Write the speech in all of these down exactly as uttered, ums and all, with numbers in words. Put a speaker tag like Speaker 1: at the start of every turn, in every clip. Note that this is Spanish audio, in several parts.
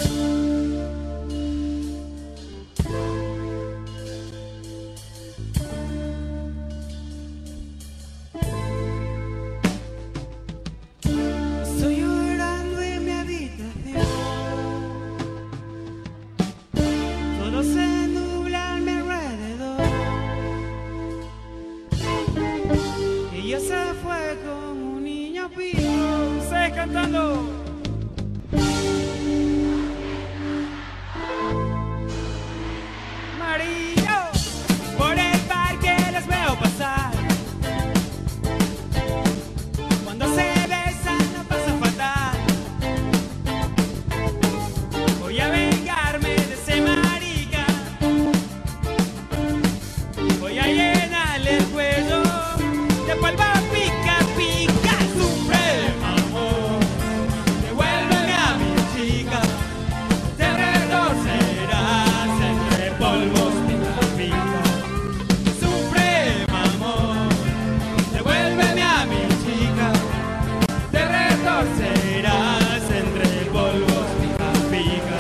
Speaker 1: Cantando. Amarillo, por el parque les veo pasar. Cuando se besan no pasa fatal. Voy a vengarme de ese marica. Voy a llenarle el cuello de polvo pica pica. Supremo amor, devuélveme a mi chica. Te retorcerás entre polvos pica pica. Supremo amor, devuélveme a mi chica. Te retorcerás entre polvos pica pica.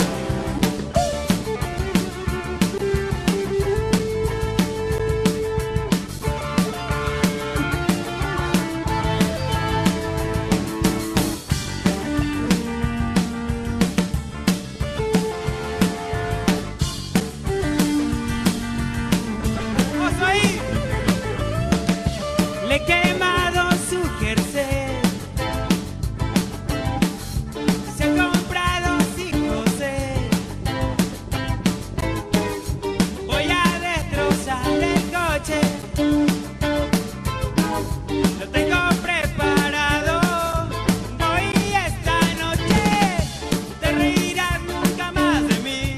Speaker 1: ¡Vamos ahí! Le he quemado su jersey. Se ha comprado sin José. Voy a destrozar el coche. Lo tengo preparado. Hoy esta noche te reirás nunca más de mí.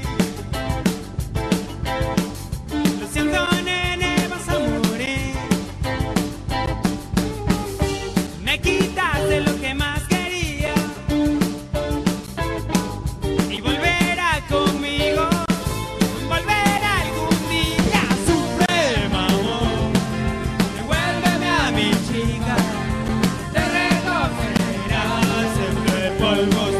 Speaker 1: Lo siento, nene, vas a morir. Me quitaste lo que más quería y volverá conmigo, volverá algún día. Supremo amor, devuélveme a mi chica. Te recogerás entre polvos